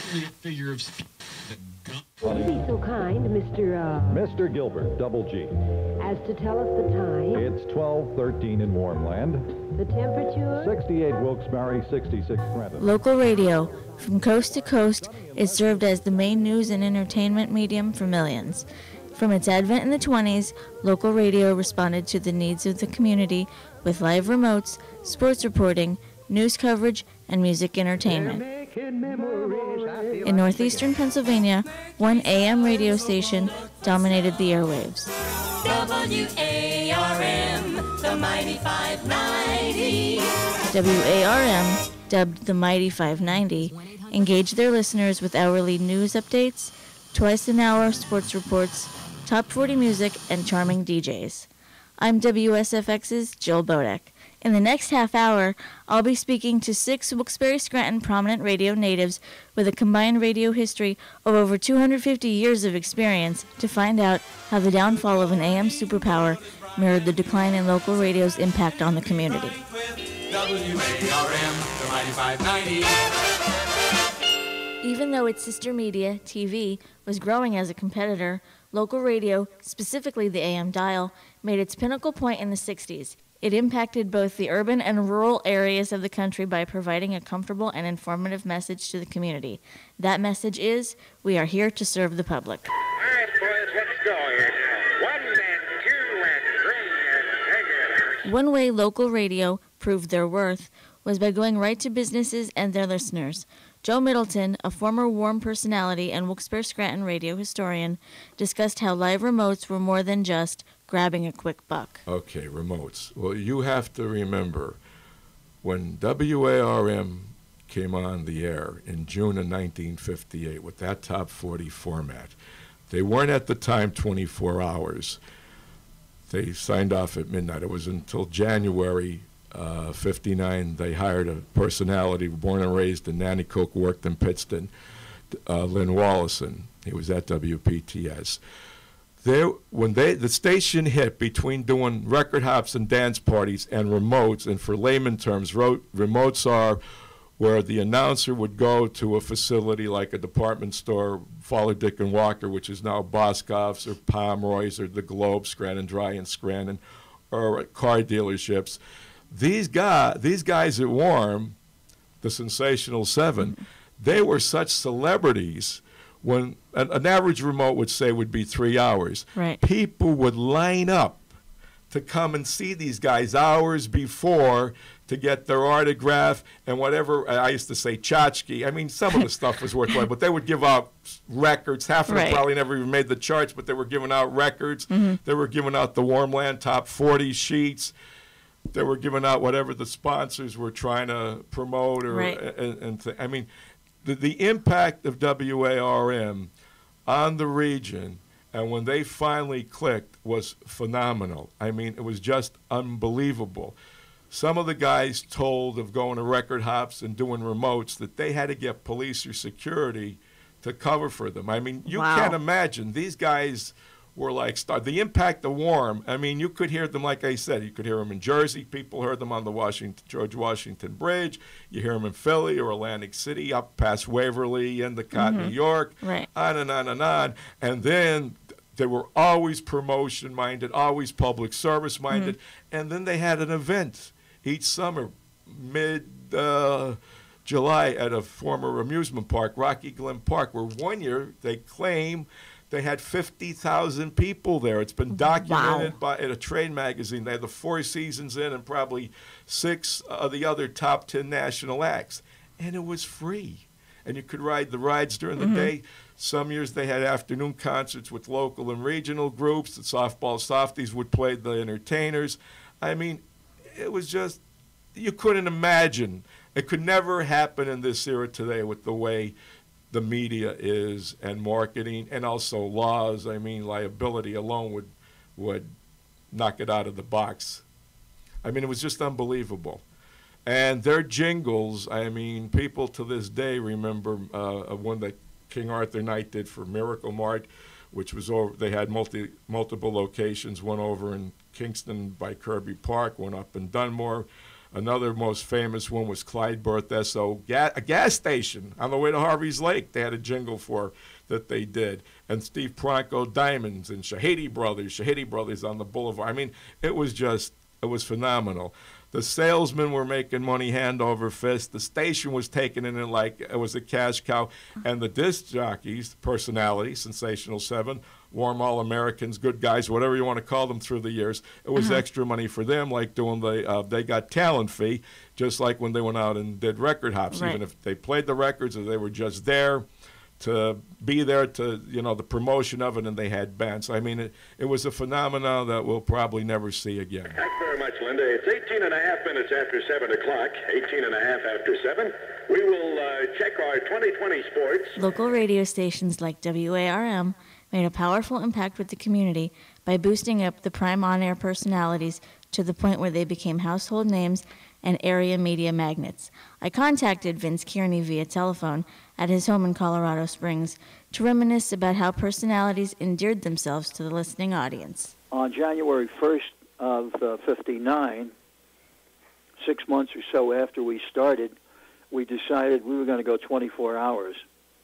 actually a figure of speech. Would you be so kind, Mr. Gilbert, double G. as to tell us the time, It's 12:13 in Warmland, the temperature? 68 Wilkes-Barre, 66 Trenton. Local radio, from coast to coast, is served as the main news and entertainment medium for millions. From its advent in the 20s, local radio responded to the needs of the community with live remotes, sports reporting, news coverage, and music entertainment. In northeastern Pennsylvania, one AM radio station dominated the airwaves. WARM, the Mighty 590. WARM, dubbed the Mighty 590, engaged their listeners with hourly news updates, twice-an-hour sports reports, top 40 music, and charming DJs. I'm WSFX's Jill Bodek. In the next half hour, I'll be speaking to 6 Wilkes-Barre-Scranton prominent radio natives with a combined radio history of over 250 years of experience to find out how the downfall of an AM superpower mirrored the decline in local radio's impact on the community. WARM, the Mighty 590. Even though its sister media, TV, was growing as a competitor, local radio, specifically the AM dial, made its pinnacle point in the 60s. It impacted both the urban and rural areas of the country by providing a comfortable and informative message to the community. That message is, we are here to serve the public. All right, boys, let's go here now. 1 and 2 and 3 and take it. One way local radio proved their worth was by going right to businesses and their listeners. Joe Middleton, a former Warm personality and Wilkes-Barre-Scranton radio historian, discussed how live remotes were more than just grabbing a quick buck. Okay, remotes. Well, you have to remember, when WARM came on the air in June of 1958 with that top 40 format, they weren't at the time 24 hours. They signed off at midnight. It was until January 59 they hired a personality born and raised in Nanticoke, worked in Pittston, Lynn Wallison. He was at WPTS. The station hit between doing record hops and dance parties and remotes, and for layman terms, remotes are where the announcer would go to a facility like a department store, Follow Dick and Walker, which is now Boscov's or Pomeroy's or the Globe, Scranton Dry and Scranton, or car dealerships. These guys at Warm, the Sensational Seven, they were such celebrities. When an average remote would be 3 hours, right, people would line up to come and see these guys hours before to get their autograph and whatever. I used to say tchotchke. I mean, some of the stuff was worthwhile, but they would give out records. Half of them probably never even made the charts, but they were giving out records. They were giving out the Warmland Top 40 sheets. They were giving out whatever the sponsors were trying to promote. I mean, the impact of WARM on the region, and when they finally clicked, was phenomenal. I mean, it was just unbelievable. Some of the guys told of going to record hops and doing remotes that they had to get police or security to cover for them. I mean, you can't imagine. These guys were like the impact of Warm. I mean, you could hear them, like I said, you could hear them in Jersey. People heard them on the George Washington Bridge. You hear them in Philly or Atlantic City, up past Waverly, Endicott, New York, on and on and on. And then they were always promotion-minded, always public service-minded. And then they had an event each summer, mid-July, at a former amusement park, Rocky Glen Park, where one year they claim they had 50,000 people there. It's been documented in a trade magazine. They had the Four Seasons in and probably 6 of the other top 10 national acts. And it was free. And you could ride the rides during the day. Some years they had afternoon concerts with local and regional groups. The softball softies would play the entertainers. I mean, it was just, you couldn't imagine. It could never happen in this era today with the way the media is and marketing and also laws. I mean, liability alone would knock it out of the box. I mean, it was just unbelievable. And their jingles, I mean, people to this day remember one that King Arthur Knight did for Miracle Mart, which was over, they had multiple locations, one over in Kingston by Kirby Park, one up in Dunmore. Another most famous one was Clyde Berthesso, a gas station on the way to Harvey's Lake. They had a jingle for that they did. And Steve Pronko Diamonds and Shahidi Brothers on the boulevard. I mean, it was phenomenal. The salesmen were making money hand over fist. The station was taking it in like it was a cash cow. And the disc jockeys, personalities, Sensational 7, Warm All-Americans, good guys, whatever you want to call them through the years, it was extra money for them, like doing the They Got Talent fee, just like when they went out and did record hops. Right. Even if they played the records or they were just there to be there to, the promotion of it, and they had bands. I mean, it was a phenomenon that we'll probably never see again. Thanks very much, Linda. It's 18 and a half minutes after 7 o'clock, 18 and a half after 7. We will check our 2020 sports. Local radio stations like WARM made a powerful impact with the community by boosting up the prime on-air personalities to the point where they became household names and area media magnets. I contacted Vince Kearney via telephone at his home in Colorado Springs to reminisce about how personalities endeared themselves to the listening audience. On January 1st of 59, 6 months or so after we started, we decided we were going to go 24 hours.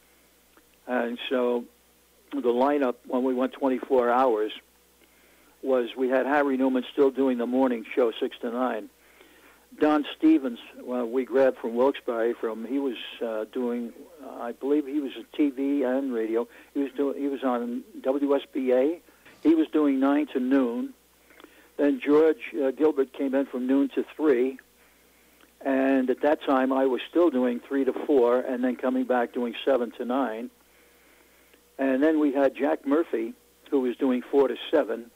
And so the lineup when we went 24 hours was we had Harry Newman still doing the morning show 6 to 9. Don Stevens, we grabbed from Wilkes-Barre. He was doing, I believe he was a TV and radio. He was on WSBA. He was doing 9 to noon. Then George Gilbert came in from noon to 3. And at that time, I was still doing 3 to 4, and then coming back doing 7 to 9. And then we had Jack Murphy, who was doing 4 to 7.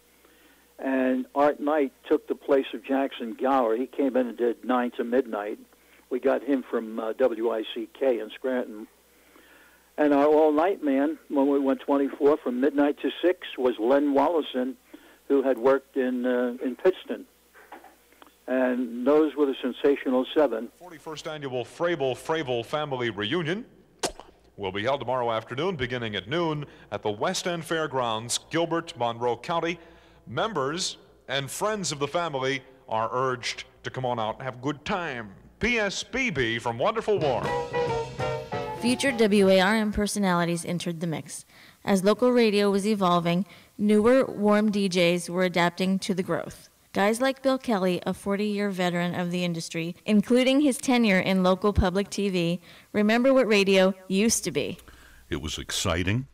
And Art Knight took the place of Jackson Gower. He came in and did 9 to midnight. We got him from WICK in Scranton. And our all-night man, when we went 24 from midnight to 6, was Len Wallison, who had worked in Pittston. And those were the Sensational 7. 41st Annual Frable Family Reunion will be held tomorrow afternoon, beginning at noon, at the West End Fairgrounds, Gilbert, Monroe County. Members and friends of the family are urged to come on out and have a good time. PSBB from Wonderful Warm. Future WARM personalities entered the mix. As local radio was evolving, newer Warm DJs were adapting to the growth. Guys like Bill Kelly, a 40-year veteran of the industry, including his tenure in local public TV, remember what radio used to be. It was exciting.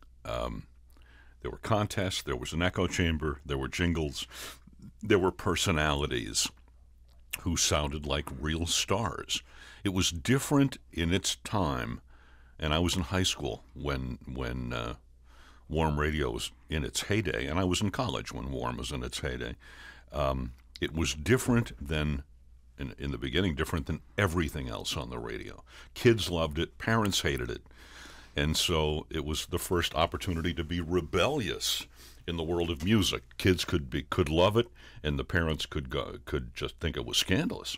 There were contests, there was an echo chamber, there were jingles, there were personalities who sounded like real stars. It was different in its time, and I was in high school when Warm Radio was in its heyday, and I was in college when Warm was in its heyday. It was different than, in the beginning, different than everything else on the radio. Kids loved it, parents hated it. And so it was the first opportunity to be rebellious in the world of music. Kids could love it, and the parents could just think it was scandalous.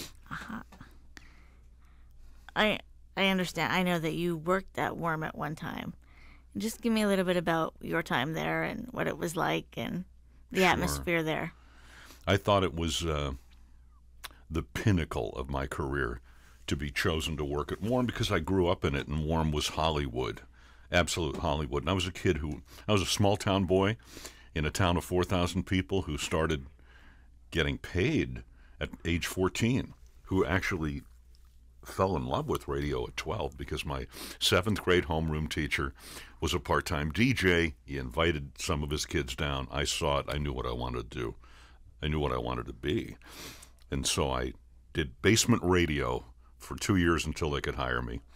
I understand. I know that you worked at Warm at one time. Just give me a little bit about your time there and what it was like and the atmosphere there. I thought it was the pinnacle of my career to be chosen to work at Warm because I grew up in it, and Warm was Hollywood, absolute Hollywood. And I was a small-town boy in a town of 4,000 people who started getting paid at age 14, who actually fell in love with radio at 12 because my 7th grade homeroom teacher was a part-time DJ. He invited some of his kids down. I saw it. I knew what I wanted to do. I knew what I wanted to be. And so I did basement radio for 2 years until they could hire me.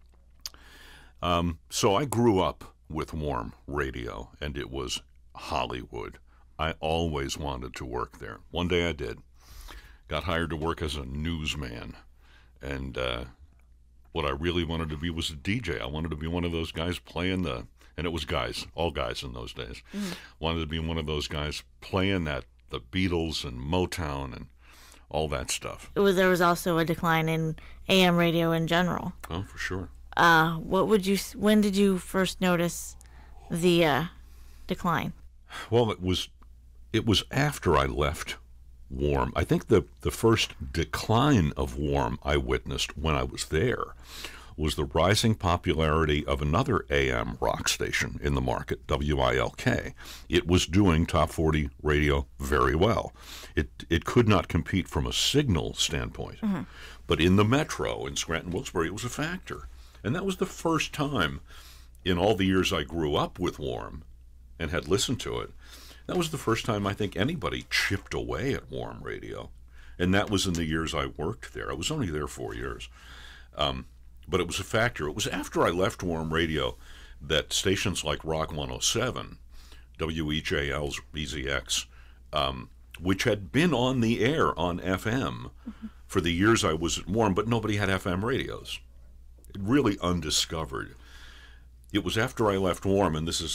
So I grew up with Warm Radio, and it was Hollywood. I always wanted to work there. One day I did. Got hired to work as a newsman. And what I really wanted to be was a DJ. I wanted to be one of those guys playing and it was guys, all guys in those days. Wanted to be one of those guys playing the Beatles and Motown and all that stuff. There was also a decline in AM radio in general. Oh, for sure. When did you first notice the decline? Well, it was after I left Warm. I think the first decline of Warm I witnessed when I was there was the rising popularity of another AM rock station in the market, WILK. It was doing top 40 radio very well. It could not compete from a signal standpoint, but in the metro, in Scranton-Wilkes-Barre, it was a factor. And that was the first time in all the years I grew up with Warm and had listened to it, that was the first time I think anybody chipped away at Warm radio. And that was in the years I worked there. I was only there 4 years. But it was a factor. It was after I left Warm radio that stations like Rock 107, WEJL's BZX, which had been on the air on FM for the years I was at Warm, but nobody had FM radios. Really undiscovered. It was after I left Warm, and this is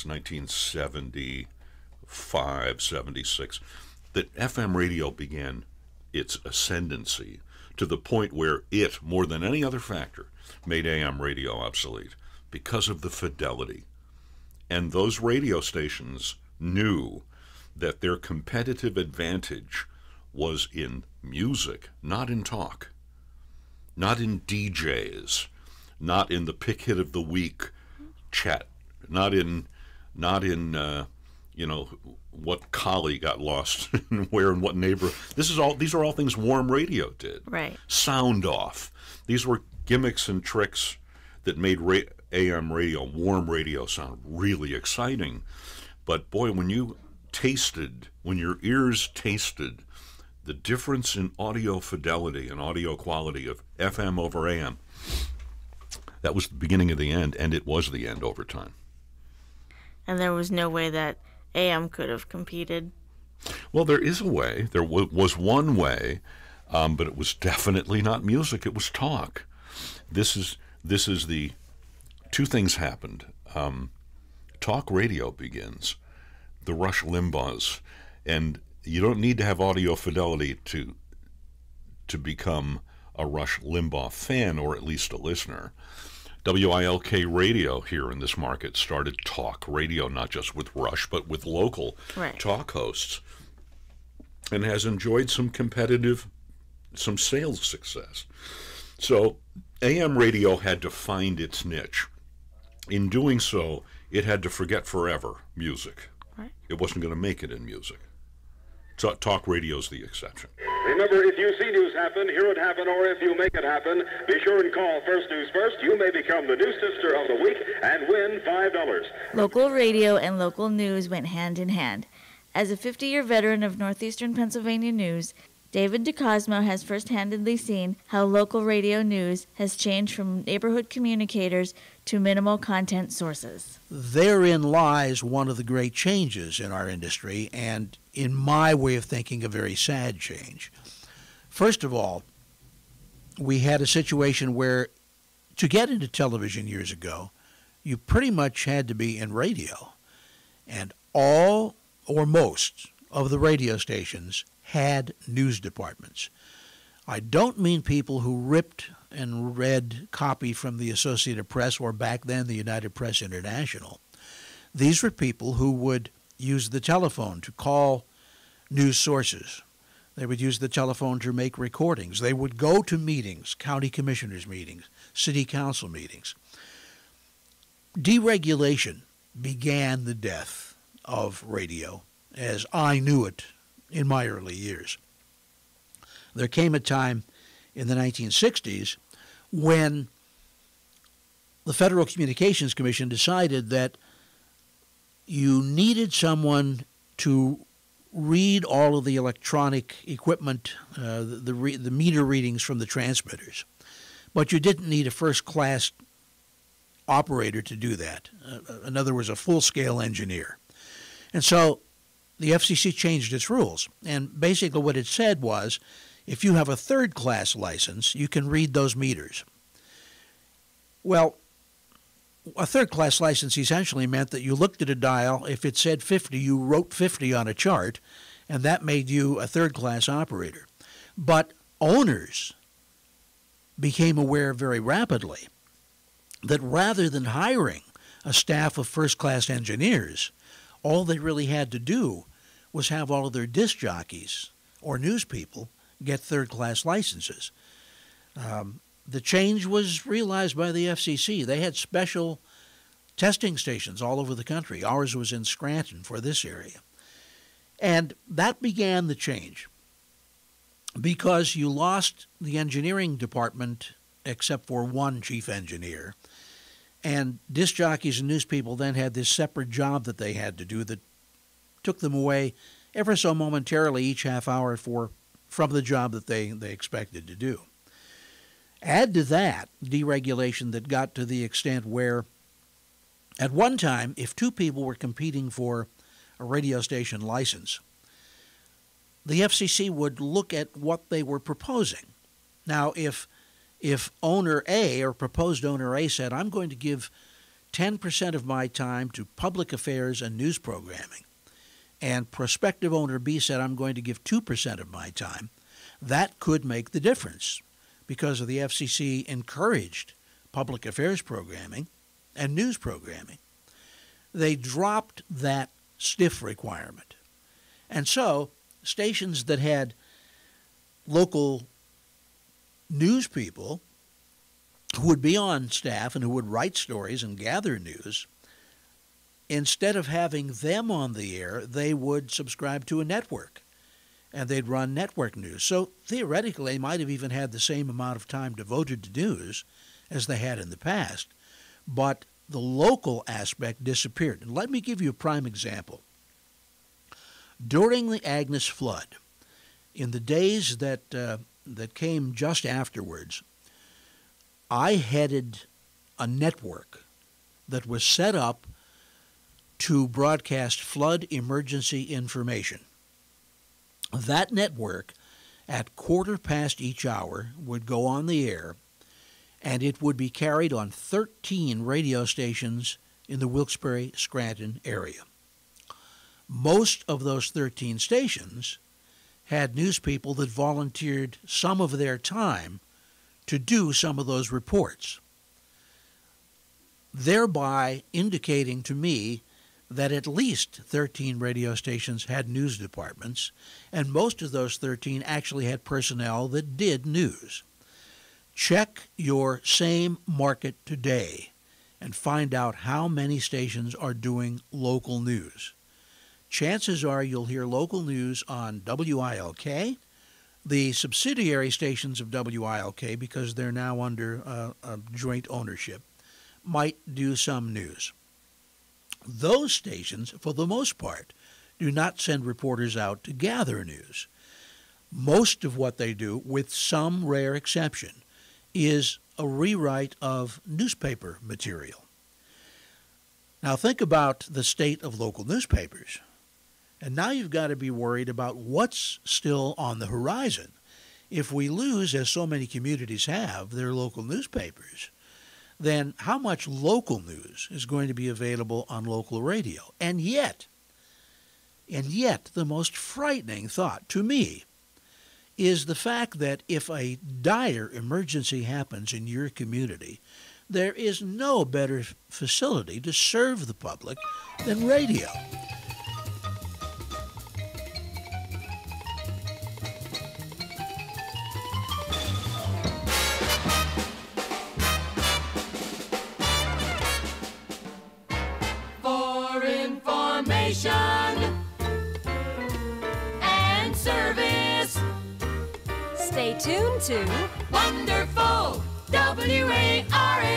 1975, 76, that FM radio began its ascendancy to the point where it, more than any other factor, made AM radio obsolete because of the fidelity. And those radio stations knew that their competitive advantage was in music, not in talk, not in DJs, not in the pick hit of the week chat, not in what collie got lost and where in what neighborhood. These are all things Warm radio did. Right. Sound off. These were gimmicks and tricks that made AM radio, Warm radio, sound really exciting. But boy, when your ears tasted the difference in audio fidelity and audio quality of FM over AM, that was the beginning of the end, and it was the end over time. And there was no way that AM could have competed. Well, there is a way. There was one way, but it was definitely not music. It was talk. This is the two things happened. Talk radio begins. The Rush Limbaughs, and you don't need to have audio fidelity to become a Rush Limbaugh fan, or at least a listener. WILK radio here in this market started talk radio, not just with Rush, but with local talk hosts, and has enjoyed some sales success. So AM radio had to find its niche. In doing so, it had to forget forever music. Right. It wasn't going to make it in music. So talk radio's the exception. Remember, if you see news happen, hear it happen, or if you make it happen, be sure and call First News First. You may become the new sister of the week and win $5. Local radio and local news went hand in hand. As a 50-year veteran of Northeastern Pennsylvania news, David DeCosmo has first-handedly seen how local radio news has changed from neighborhood communicators to minimal content sources. Therein lies one of the great changes in our industry, and in my way of thinking, a very sad change. First of all, we had a situation where to get into television years ago, you pretty much had to be in radio, and all or most of the radio stations had news departments. I don't mean people who ripped and read copy from the Associated Press, or back then the United Press International. These were people who would use the telephone to call news sources. They would use the telephone to make recordings. They would go to meetings, county commissioners' meetings, city council meetings. Deregulation began the death of radio as I knew it in my early years. There came a time in the 1960s when the Federal Communications Commission decided that you needed someone to read all of the electronic equipment, the meter readings from the transmitters, but you didn't need a first-class operator to do that. In other words, a full-scale engineer. And so the FCC changed its rules, and basically what it said was, if you have a third-class license, you can read those meters. Well, a third-class license essentially meant that you looked at a dial. If it said 50, you wrote 50 on a chart, and that made you a third-class operator. But owners became aware very rapidly that rather than hiring a staff of first-class engineers, all they really had to do was have all of their disc jockeys or news people get third-class licenses. The change was realized by the FCC. They had special testing stations all over the country. Ours was in Scranton for this area. And that began the change because you lost the engineering department except for one chief engineer. And disc jockeys and news people then had this separate job that they had to do that took them away ever so momentarily each half hour from the job that they expected to do. Add to that deregulation that got to the extent where at one time, if two people were competing for a radio station license, the FCC would look at what they were proposing. Now, if owner A or proposed owner A said, I'm going to give 10% of my time to public affairs and news programming, and prospective owner B said, I'm going to give 2% of my time, that could make the difference because the FCC encouraged public affairs programming and news programming. They dropped that stiff requirement. And so stations that had local news people who would be on staff and who would write stories and gather news, instead of having them on the air, they would subscribe to a network and they'd run network news. So theoretically, they might have even had the same amount of time devoted to news as they had in the past, but the local aspect disappeared. And let me give you a prime example. During the Agnes flood, in the days that came just afterwards, I headed a network that was set up to broadcast flood emergency information. That network, at 1/4 each hour, would go on the air, and it would be carried on 13 radio stations in the Wilkes-Barre-Scranton area. Most of those 13 stations had news people that volunteered some of their time to do some of those reports, thereby indicating to me that at least 13 radio stations had news departments, and most of those 13 actually had personnel that did news. Check your same market today and find out how many stations are doing local news. Chances are you'll hear local news on WILK, the subsidiary stations of WILK, because they're now under a joint ownership, might do some news. Those stations, for the most part, do not send reporters out to gather news. Most of what they do, with some rare exception, is a rewrite of newspaper material. Now think about the state of local newspapers. And now you've got to be worried about what's still on the horizon. If we lose, as so many communities have, their local newspapers, then how much local news is going to be available on local radio? And yet, the most frightening thought to me is the fact that if a dire emergency happens in your community, there is no better facility to serve the public than radio. And service. Stay tuned to Wonderful WARM.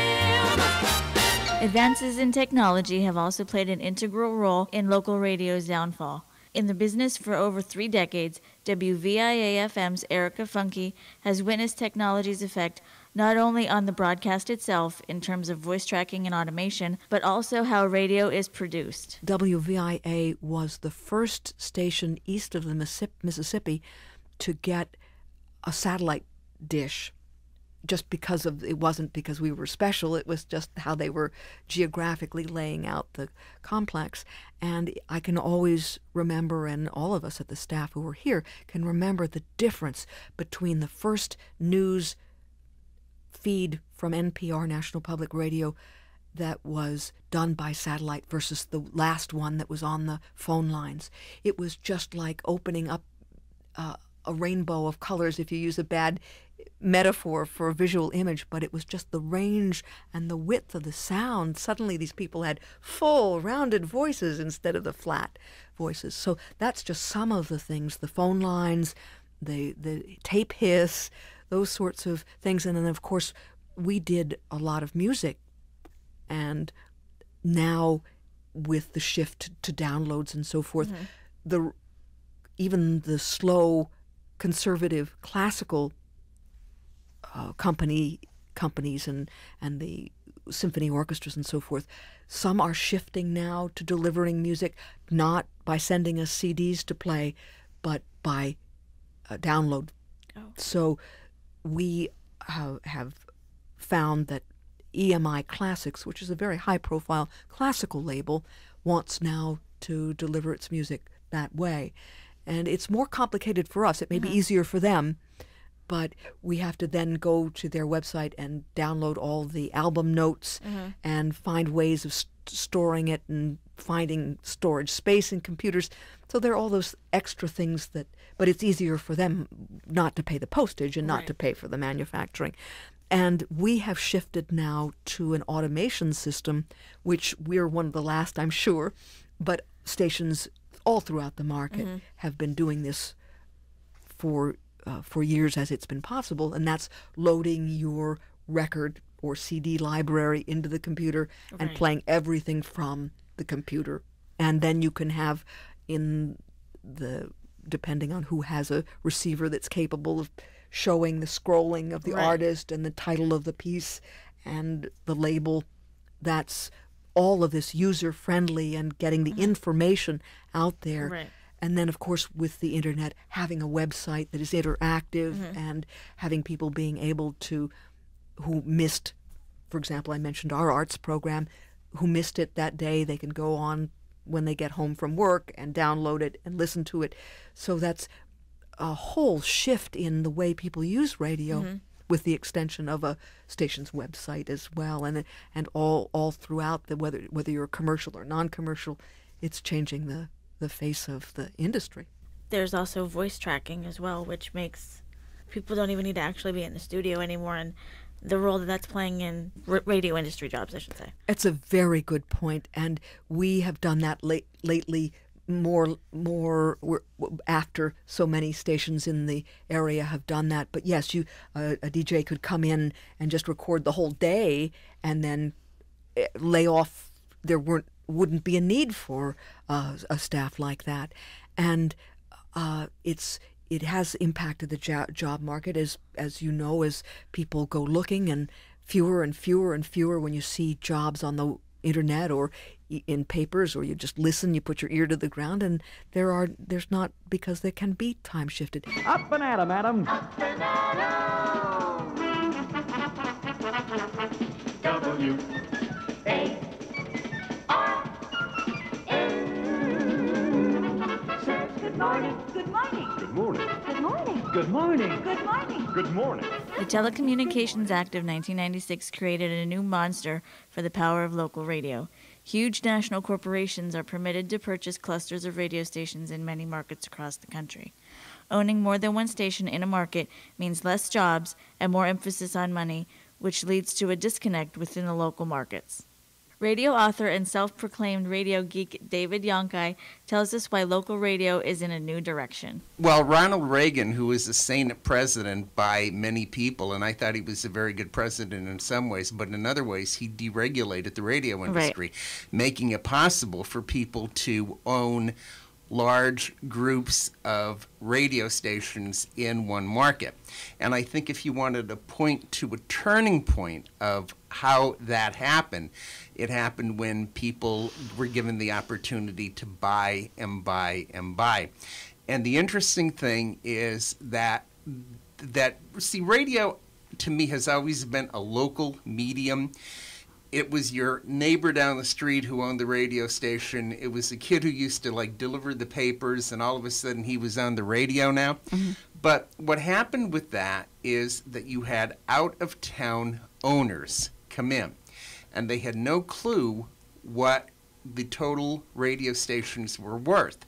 Advances in technology have also played an integral role in local radio's downfall. In the business for over 3 decades, WVIA-FM's Erica Funke has witnessed technology's effect not only on the broadcast itself in terms of voice tracking and automation, but also how radio is produced. WVIA was the first station east of the Mississippi to get a satellite dish. Just because it wasn't because we were special, it was just how they were geographically laying out the complex. And I can always remember, and all of us at the staff who were here can remember the difference between the first news feed from NPR, National Public Radio, that was done by satellite versus the last one that was on the phone lines. It was just like opening up a a rainbow of colors if you use a bad metaphor for a visual image, but it was just the range and the width of the sound. Suddenly these people had full, rounded voices instead of the flat voices. So that's just some of the things, the phone lines, the tape hiss, those sorts of things. And then, of course, we did a lot of music. And now with the shift to downloads and so forth, even the slow, conservative, classical companies and the symphony orchestras and so forth, some are shifting now to delivering music not by sending us CDs to play, but by download. So we have found that EMI Classics, which is a very high-profile classical label, wants now to deliver its music that way. And it's more complicated for us. It may be easier for them, but we have to then go to their website and download all the album notes and find ways of storing it and finding storage space in computers. So there are all those extra things but it's easier for them not to pay the postage and not to pay for the manufacturing. And we have shifted now to an automation system, which we're one of the last, I'm sure, but stations all throughout the market have been doing this for years as it's been possible, and that's loading your record or CD library into the computer and playing everything from the computer. And then you can have depending on who has a receiver that's capable of showing the scrolling of the artist and the title of the piece and the label, that's all of this user-friendly and getting the information out there. And then, of course, with the Internet, having a website that is interactive and having people being able to, who missed, for example, I mentioned our arts program, who missed it that day, they can go on when they get home from work and download it and listen to it. So that's a whole shift in the way people use radio with the extension of a station's website as well. And all throughout, whether you're commercial or non-commercial, it's changing the face of the industry. There's also voice tracking as well, which makes people don't even need to actually be in the studio anymore, and the role that's playing in radio industry jobs, I should say. It's a very good point, and we have done that lately more after so many stations in the area have done that. But yes, a DJ could come in and just record the whole day and then lay off. There wouldn't be a need for a staff like that, and it has impacted the job market, as you know, as people go looking, and fewer and fewer and fewer when you see jobs on the internet or in papers, or you just listen, you put your ear to the ground, and there's not, because they can be time shifted. Up and at 'em, Adam. Up and at 'em. W-A-R-N. Says good morning. Good morning. Good morning. Good morning. Good morning. Good morning. Good morning. The Telecommunications Act of 1996 created a new monster for the power of local radio. Huge national corporations are permitted to purchase clusters of radio stations in many markets across the country. Owning more than one station in a market means less jobs and more emphasis on money, which leads to a disconnect within the local markets. Radio author and self-proclaimed radio geek David Yonki tells us why local radio is in a new direction. Well, Ronald Reagan, who was a saint president by many people, and I thought he was a very good president in some ways, but in other ways he deregulated the radio industry, making it possible for people to own large groups of radio stations in one market. And I think if you wanted to point to a turning point of how that happened, it happened when people were given the opportunity to buy and buy and buy. And the interesting thing is that see, radio to me has always been a local medium. It was your neighbor down the street who owned the radio station. It was a kid who used to deliver the papers, and all of a sudden he was on the radio now. But what happened with that is that you had out-of-town owners come in, and they had no clue what the total radio stations were worth.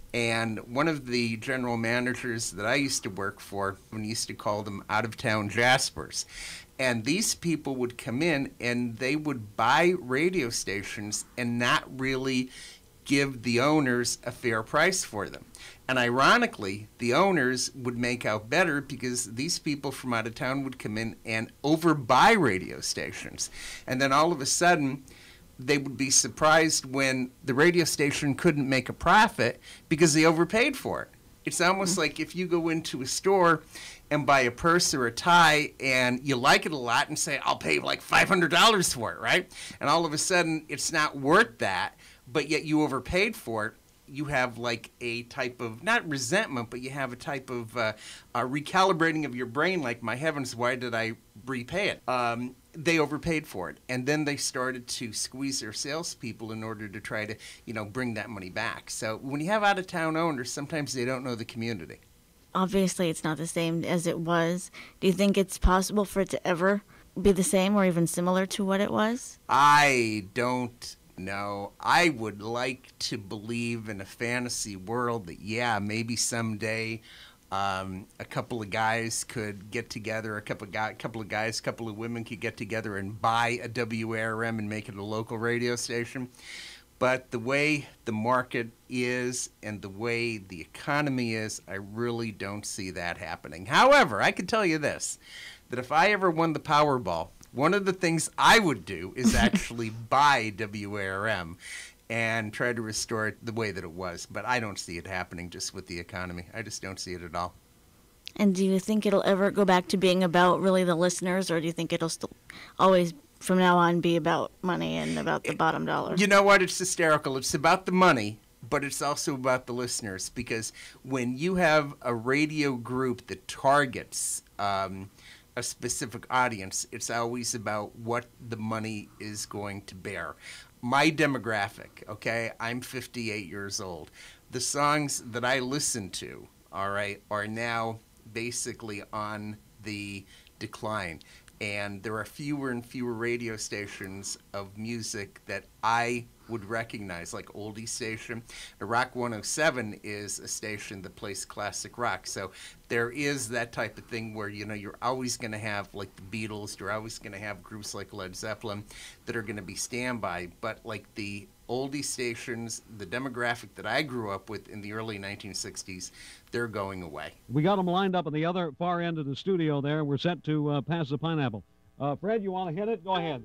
And one of the general managers that I used to work for, we used to call them out-of-town Jaspers. And these people would come in and they would buy radio stations and not really give the owners a fair price for them. And ironically, the owners would make out better because these people from out of town would come in and overbuy radio stations. And then all of a sudden, they would be surprised when the radio station couldn't make a profit because they overpaid for it. It's almost like if you go into a store and buy a purse or a tie and you like it a lot and say, I'll pay like $500 for it, right? And all of a sudden, it's not worth that, but yet you overpaid for it. You have like a type of, not resentment, but you have a type of recalibrating of your brain, like, my heavens, why did I repay it? They overpaid for it. And then they started to squeeze their salespeople in order to try to, bring that money back. So when you have out-of-town owners, sometimes they don't know the community. Obviously, it's not the same as it was. Do you think it's possible for it to ever be the same or even similar to what it was? I don't know. I would like to believe in a fantasy world that, yeah, maybe someday a couple of guys could get together, a couple of women could get together and buy a WARM and make it a local radio station. But the way the market is and the way the economy is, I really don't see that happening. However, I can tell you this, that if I ever won the Powerball, one of the things I would do is actually buy WARM and try to restore it the way that it was. But I don't see it happening just with the economy. I just don't see it at all. And do you think it'll ever go back to being about really the listeners, or do you think it'll still always from now on be about money and about the bottom dollar? You know what? It's hysterical. It's about the money, but it's also about the listeners, because when you have a radio group that targets a specific audience, it's always about what the money is going to bear. My demographic, okay, I'm 58 years old. The songs that I listen to, all right, are now basically on the decline. And there are fewer and fewer radio stations of music that I would recognize, like oldie station. The Rock 107 is a station that plays classic rock. So there is that type of thing where, you're always going to have, like, the Beatles, you're always going to have groups like Led Zeppelin that are going to be standby. But, like, the oldie stations, the demographic that I grew up with in the early 1960s, they're going away. We got them lined up at the other far end of the studio there. We're set to pass the pineapple. Fred, you want to hit it? Go ahead.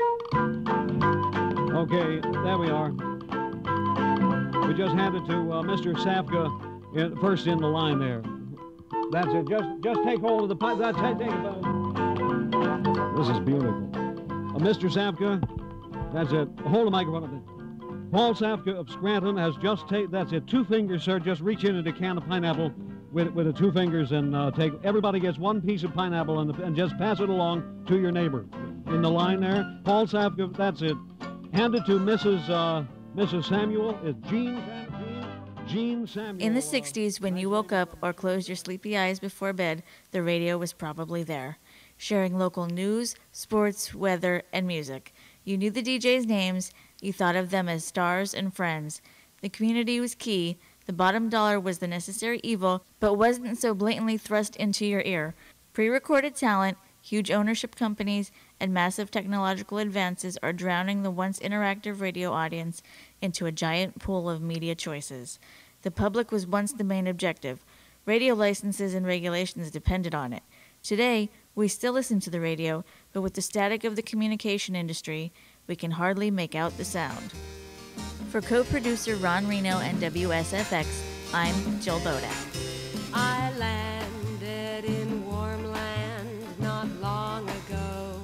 Okay, there we are. We just handed to Mr. Safka first in the line there. That's it. Just take hold of the pipe. That's it. Take it. This is beautiful. Mr. Safka, that's it. Hold the microphone up there. Paul Safka of Scranton has just taken, that's it, 2 fingers, sir. Just reach in and can of pineapple with the 2 fingers and take, everybody gets 1 piece of pineapple and just pass it along to your neighbor. In the line there, Paul Safka, that's it. Hand it to Mrs. Samuel. It's Jean Samuel. In the 60s, when you woke up or closed your sleepy eyes before bed, the radio was probably there, sharing local news, sports, weather, and music. You knew the DJs' names. You thought of them as stars and friends. The community was key. The bottom dollar was the necessary evil, but wasn't so blatantly thrust into your ear. Pre-recorded talent, huge ownership companies, and massive technological advances are drowning the once interactive radio audience into a giant pool of media choices. The public was once the main objective. Radio licenses and regulations depended on it. Today, we still listen to the radio, but with the static of the communication industry, we can hardly make out the sound. For co-producer Ron Reno and WSFX, I'm Jill Bodek. I landed in warm land not long ago.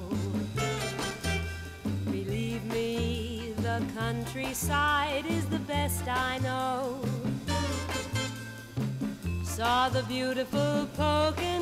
Believe me, the countryside is the best I know. Saw the beautiful Poconos